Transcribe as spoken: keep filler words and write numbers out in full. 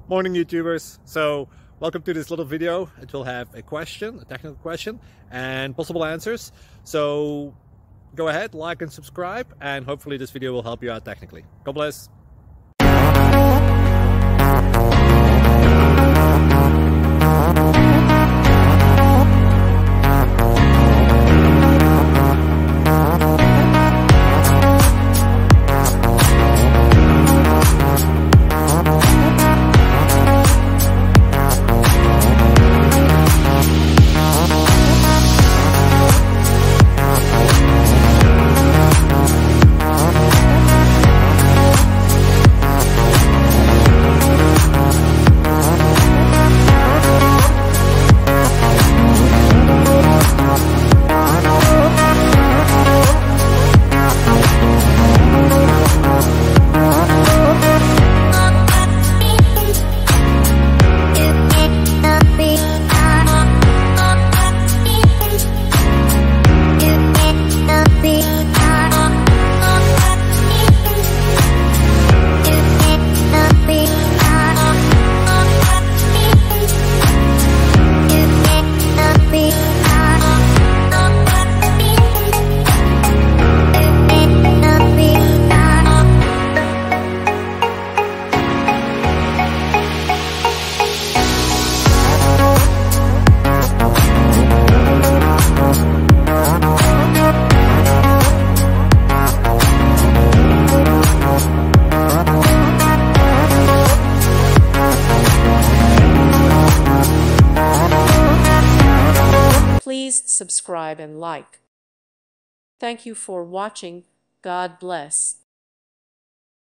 Morning YouTubers. So welcome to this little video. It will have a question, a technical question, and possible answers. So go ahead, like and subscribe, and hopefully this video will help you out technically. God bless. Please subscribe and like. Thank you for watching. God bless.